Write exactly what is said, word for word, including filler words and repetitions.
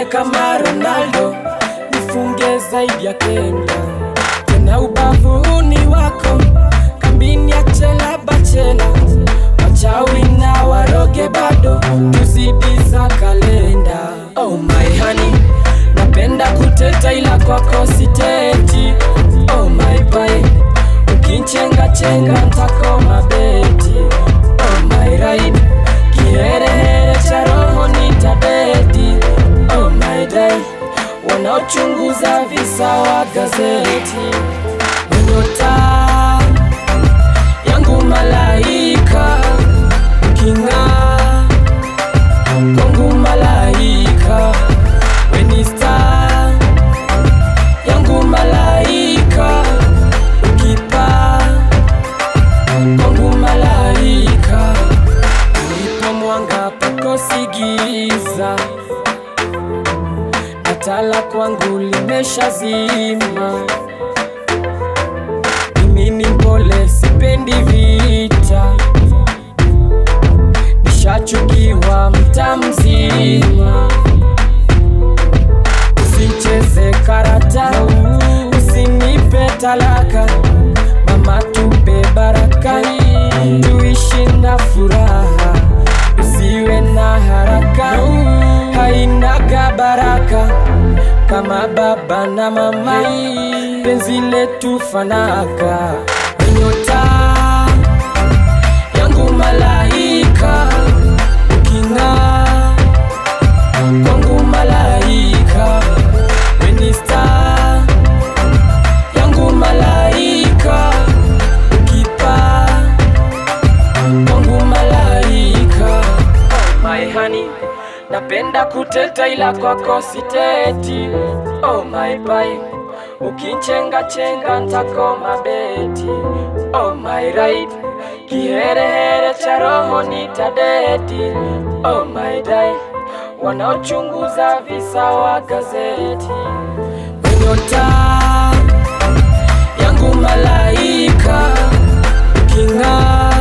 kama Ronaldo, nifunge zaidi ya kenda. Tena ubavuni wako, kambini ya chela bachela. Wachawi na waroge bado, tuzidiza kalenda. Oh my honey, napenda kuteta ila kwako siteti. Oh my boy, ukinchenga chenga ntakoma beti. Oh my ride, kihere here cha roho nitadedi. Oh my day, wanaochunguza visa wa gazeti. Nyota yangu malaika, uking'aa kwangu malaika. Weni star yangu malaika, ukipaa kwangu malaika. Ulipo mwanga pakosi giza, natala kwangu limeshazima. Mimi ni mpole sipendi vita, nishachukiwa mtaa mzima. Usicheze karata, usinipe talaka. Mama tupe baraka, tuishi na furaha. Usiwe na haraka, hainaga baraka. Kama baba na mama, penzi letu fanaka. Nyota yangu malaika, uking'aa kwangu malaika. Weni star yangu malaika, ukipaa kwangu malaika. Oh my honey, napenda kuteta ila kwako siteti. Oh my boy, ukinchenga chenga ntakoma beti. Oh my ride, kihere here cha roho nitadedi. Oh my day, wanaochunguza visa wa gazeti. Nyota yangu malaika, uking'aa